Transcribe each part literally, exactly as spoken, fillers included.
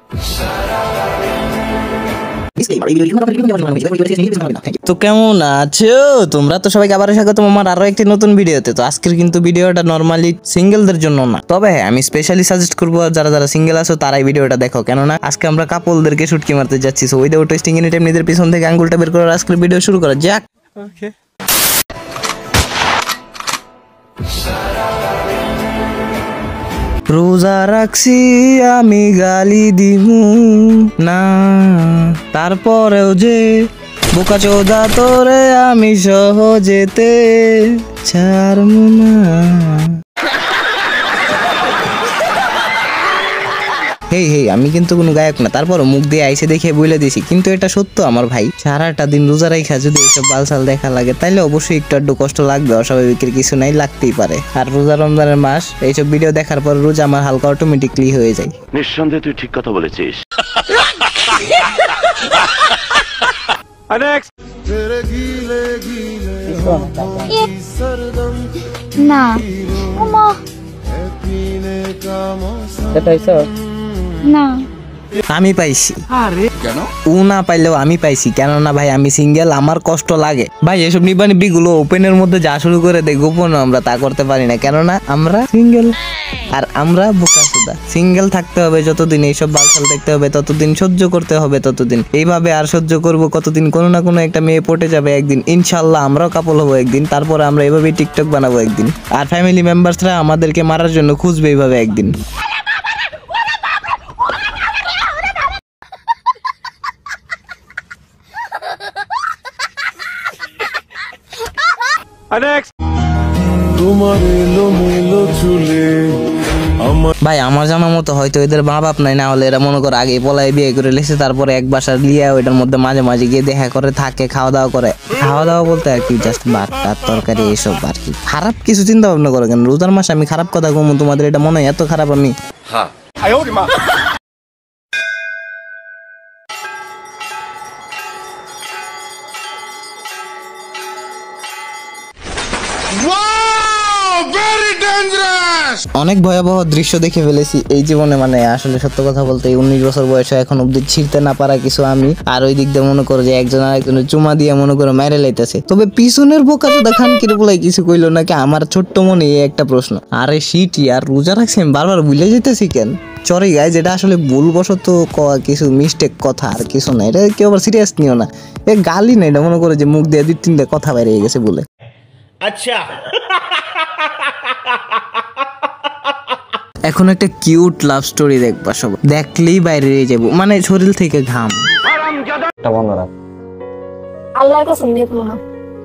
তো কেমন আছো তোমরা? তো সবাইকে আবার স্বাগতম আমার আরো একটি নতুন ভিডিওতে। তো আজকের কিন্তু ভিডিওটা নরমালি সিঙ্গেলদের জন্য না, তবে হ্যাঁ আমি স্পেশালি সাজেস্ট করবো যারা যারা সিঙ্গেল আছো তারাই ভিডিওটা দেখো, কেননা আজকে আমরা কাপলদেরকে শুটকি মারতে যাচ্ছি। So without wasting any time নিজের পিছন থেকে আঙ্গুলটা বের করে আজকের ভিডিও শুরু করা যাক। ওকে, রোজা রাখছি আমি গালি দিমু না, তারপরেও যে বোকা চোদা তোরে আমি সহজেতে ছাড়মু না। হেই হেই আমি কিন্তু কোনো গায়ক না, তারপরও মুখ দিয়ে আইসে দেখে বলে দিছি, কিন্তু এটা সত্য আমার ভাই। সারাটা দিন রোজা রাইখা যদি এইসব বালসাল দেখা লাগে তাইলে অবশ্যই একটু আড্ডু কষ্ট লাগবে, অস্বাভাবিকের কিছু নাই, লাগতেই পারে। আর রোজা রমজানের মাস, এইসব ভিডিও দেখার পর রোজা আমার হালকা অটোমেটিকলি হয়ে যায়। নিঃসন্দেহে তুই ঠিক কথা বলেছিস। না না আমি পাইছি, ও না পাইলেও আমি পাইছি, কেননা ভাই আমি সিঙ্গেল, আমার কষ্ট লাগে ভাই। এসব নিবানিবি গুলো ওপেনের মধ্যে যা শুরু করে দেয় গোপন আমরা তা করতে পারি না, কেননা আমরা সিঙ্গেল। আর আমরা বোকাচোদা। সিঙ্গেল থাকতে হবে যতদিন, এইসব বালছাল দেখতে হবে ততদিন, সহ্য করতে হবে ততদিন। এইভাবে আর সহ্য করব কতদিন? কোনো না কোনো একটা মেয়ে পটে যাবে একদিন, ইনশাল্লাহ আমরাও কাপল হবো একদিন। তারপরে আমরা এইভাবেই টিকটক বানাবো একদিন, আর ফ্যামিলি মেম্বার্সরা আমাদেরকে মারার জন্য খুঁজবে এইভাবে একদিন। ভাই আমার জানা মতো হয়তো এদের মা বাপ নাই, না হলে এরা মনে করে আগে পলায় বিয়ে করে লেছে, তারপরে এক বাসার লিয়া ওইটার মধ্যে মাঝে মাঝে গিয়ে দেখা করে থাকে, খাওয়া দাওয়া করে। খাওয়া দাওয়া বলতে আর কি জাস্ট ভাত টাত তরকারি এইসব আর কি। খারাপ কিছু চিন্তা ভাবনা করে কেন? রোজার মাসে আমি খারাপ কথা কমু তোমাদের এটা মনে হয় এত খারাপ আমি? অনেক ভয়াবহ দৃশ্য দেখে ফেলেছি এই জীবনে, মানে আসলে সত্য কথা বলতে উনিশ বছর বয়সে এখন অব্দি ছিঁড়তে না পারা কিছু আমি। আর ওই দিক দিয়ে মনে করো যে একজন আরেকজনের চুমা দিয়ে মনে করো মেরে লাইতেছে, তবে পিছনের বোকা চোদা খান কিরে বলাই কিছু কইলো নাকি আমার ছোট্ট মনে এই একটা প্রশ্ন। আরে শিটি আর রোজা রাখছি আমি বারবার ভুলে যেতেছি কেন? সরি গাইজ, যেটা আসলে ভুলবশত কিছু মিস্টেক কথা, আর কিছু না। এটা কেউ আবার সিরিয়াস নিও না, এ গালি না, এটা মনে করো যে মুখ দিয়ে দুই তিনটা কথা বাইরে গেছে বলে। আচ্ছা, এখন একটা কিউট লাভ স্টোরি দেখবা, সব দেখলেই বাইরে যাবো, মানে শরীর থেকে ঘাম। আল্লাহর কসম দেখবো না।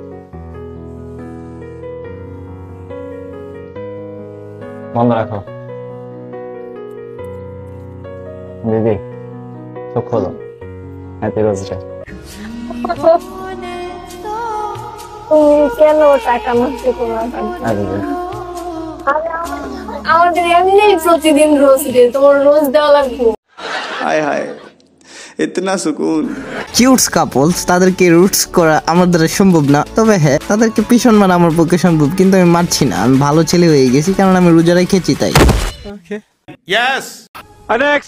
বন্ধ রাখো দিদি, চোখ খোলো, হ্যাপি রোজডে। তুমি কেন টাকা নষ্ট করো? আমাদের এমনি প্রতিদিন রোজ ডে, তোমার রোজ দেওয়া লাগবে। হায় হায়, ইতনা সুকুন। কিউটস কাপলস, তাদেরকে রুটস করা আমার দ্বারা সম্ভব না, তবে হ্যাঁ তাদেরকে পিছন মারা আমার পক্ষে সম্ভব, কিন্তু আমি মারছি না। আমি ভালো ছেলে হয়ে গেছি, কারণ আমি রোজা রেখেছি তাই। ওকে, ইয়েস। নেক্সট,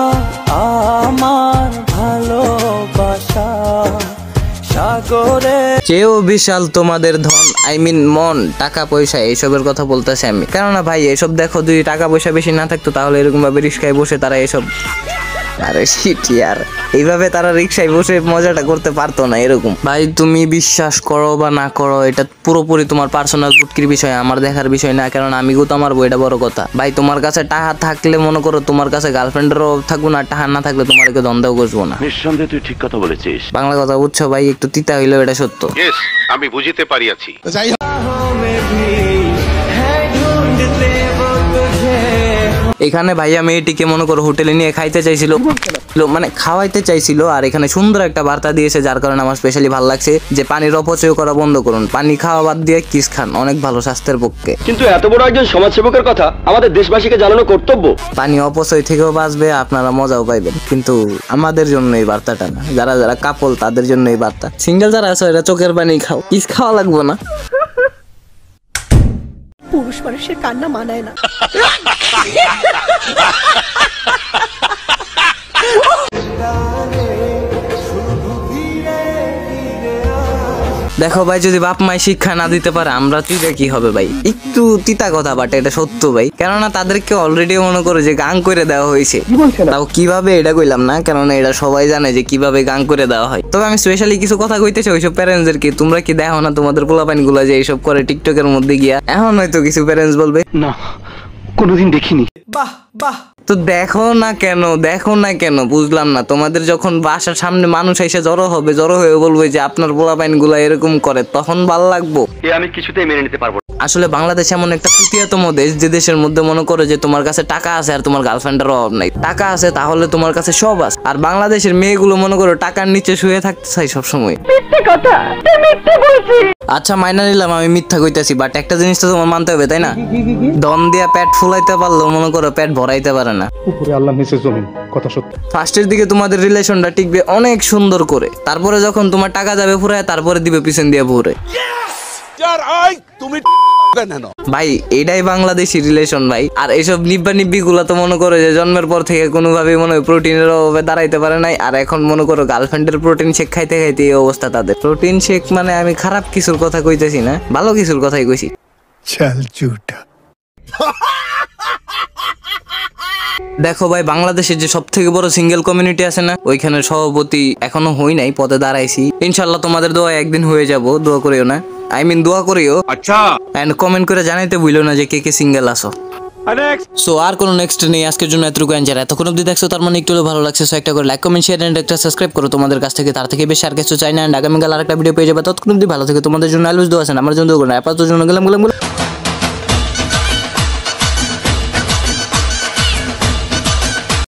আমার ভালোবাসা সাগরে চেয়েও বিশাল তোমাদের ধন, আই মিন মন, টাকা পয়সা, এইসবের কথা বলতেছি আমি। কেননা ভাই এসব দেখো, যদি টাকা পয়সা বেশি না থাকতো তাহলে এরকম ভাবে রিক্সায় বসে তারা এসব, আরে শিটি আর এইভাবে তারা রিক্সায় বসে মজাটা করতে পারতো না এরকম। ভাই তুমি বিশ্বাস করো বা না করো, এটা পুরোপুরি তোমার পার্সোনাল বুটকির বিষয়, আমার দেখার বিষয় না। কারণ আমি গো তোমার বই, এটা বড় কথা। ভাই তোমার কাছে টাকা থাকলে মনে করো তোমার কাছে গার্লফ্রেন্ডেরও থাকবো না, টাকা না থাকলে তোমার কেউ দ্বন্দ্ব করবো না। নিঃসন্দেহে তুই ঠিক কথা বলেছিস। বাংলা কথা বুঝছো ভাই? একটু তিতা হইলেও এটা সত্য। আমি বুঝিতে পারিয়াছি। এখানে ভাইয়া মেয়েটিকে মনে করো হোটেলে নিয়ে খাইতে চাইছিল, মানে খাওয়াইতে চাইছিল, আর এখানে সুন্দর একটা বার্তা দিয়েছে, যার কারণে আমার স্পেশালি ভালো লাগছে যে পানির অপচয় করা বন্ধ করুন, পানি খাওয়া বাদ দিয়ে কিস খান, অনেক ভালো স্বাস্থ্যের পক্ষে। কিন্তু এত বড় একজন সমাজসেবকের কথা আমাদের দেশবাসীকে জানানো কর্তব্য। পানি অপচয় থেকেও বাঁচবে, আপনারা মজাও পাইবেন, কিন্তু আমাদের জন্য এই বার্তাটা না, যারা যারা কাপল তাদের জন্য এই বার্তা। সিঙ্গেল যারা আছো এরা চোখের পানি খাও, কিস খাওয়া লাগবে না। পুরুষ মানুষের কান্না মানায় না। দেখো ভাই, যদি বাপ মাই শিক্ষা না দিতে পারে আমরা চিন্তা কি হবে ভাই? একটু তিতা কথা, বাট এটা সত্য ভাই। কেননা তাদেরকে অলরেডি মনে করো যে গান করে দেওয়া হয়েছে, তাও কিভাবে এটা কইলাম না, কেননা এটা সবাই জানে যে কিভাবে গান করে দেওয়া হয়। তবে আমি স্পেশালি কিছু কথা কইতেছি ওইসব প্যারেন্টসদেরকে, তোমরা কি দেখো না তোমাদের পোলাপাইন গুলা যে এইসব করে টিকটকের মধ্যে গিয়া? এখন হয়তো কিছু প্যারেন্টস বলবে না, কোনোদিন দেখিনি। তো দেখো না কেন, দেখো না কেন, বুঝলাম না। তোমাদের যখন বাসার সামনে মানুষ এসে জড়ো হবে, জড়ো হয়ে বলবে যে আপনার পোলাপাইন গুলা এরকম করে, তখন ভাল লাগবো? এ আমি কিছুতেই মেনে নিতে পারবো না। আসলে বাংলাদেশ এমন একটা তৃতীয়তম দেশ যে দেশের মধ্যে মনে করো যে তোমার কাছে টাকা আছে আর তোমার গার্লফ্রেন্ডের অভাব নাই। টাকা আছে তাহলে তোমার কাছে সব আছে। আর বাংলাদেশের মেয়েগুলো মনে করো টাকার নিচে শুয়ে থাকতে চাই সবসময়। আচ্ছা মাইনা নিলাম আমি মিথ্যা কইতাছি, বাট একটা জিনিস তো তোমার মানতে হবে, তাই না? দম দিয়া পেট ফুলাইতে পারলেও মনে করো পেট ভরাইতে পারে না। উপরে আল্লাহ নিচে জমিন, কথা সত্য। ফার্স্টের দিকে তোমাদের রিলেশনটা টিকবে অনেক সুন্দর করে, তারপরে যখন তোমার টাকা যাবে ফুরায়, তারপরে দিবে পিছন দিয়ে ভরে। ভাই এটাই বাংলাদেশি রিলেশন ভাই। আর এইসব নিব্বা নিব্বি গুলা তো মনে করো যে জন্মের পর থেকে কোনোভাবে মনে হয় প্রোটিনের অভাবে দাঁড়াইতে পারে নাই। আর এখন মনে করো গার্লফ্রেন্ডের প্রোটিন শেক খাইতে খাইতে এই অবস্থা তাদের। প্রোটিন শেক মানে আমি খারাপ কিছুর কথা কইতেছি না, ভালো কিছুর কথাই কইছি। দেখো ভাই, বাংলাদেশের যে সব থেকে বড় সিঙ্গেল কমিউনিটি আছে না, ওইখানে সভাপতি এখনো হই নাই, পদে দাঁড়াইছি। ইনশাল্লাহ তোমাদের দোয়া একদিন হয়ে যাব, দোয়া করিও না, আই মিন দোয়া করিও। আচ্ছা, এন্ড কমেন্ট করে জানাইতে ভুলো না যে কে কে সিঙ্গেল আছো। সো আর কোনো নেক্সট নেই আজকের জন্য, এতটুকু এনজয়। এতক্ষণ অব্দি দেখছো তার মানে একটু ভালো লাগছে, সো একটা করে লাইক কমেন্ট শেয়ার এন্ড একটা সাবস্ক্রাইব করো। তোমাদের কাছ থেকে তার থেকে বেশি আর কিছু চাই না। এন্ড আগামীকাল আরেকটা ভিডিও পেয়ে যাবে, ততক্ষণ অব্দি ভালো থেকে তোমাদের জন্য অলওয়েজ দোয়া আছেন, আমার জন্য দোয়া করেন। আপাতত জন্য গেলাম গেলাম গেলাম।